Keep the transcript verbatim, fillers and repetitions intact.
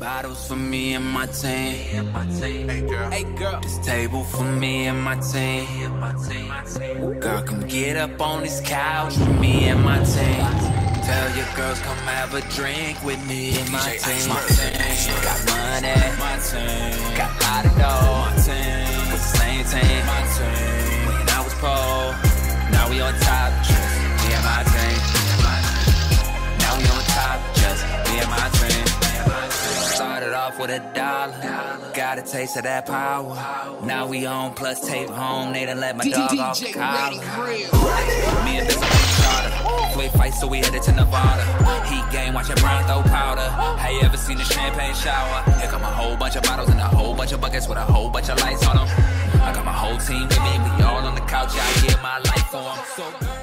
Bottles for me and my team. Hey girl, Hey girl, this table for me and my team. Girl, come get up on this couch for me and my team. Tell your girls come have a drink with me and my team. My team got money, my team got a lot of dough. My team with the same team. My team when I was poor, now we on top. Just me and my team. Now we on top. Just me and my team. Started off with a dollar, got a taste of that power. Now we on plus tape home, they done let my dog off the collar. Me and this on the charter, quick fight so we headed to Nevada. Heat game, watching Brian throw powder. Have you ever seen a champagne shower? Here come a whole bunch of bottles and a whole bunch of buckets with a whole bunch of lights on them. I got my whole team with me, we all on the couch, yeah, I give my life for them. So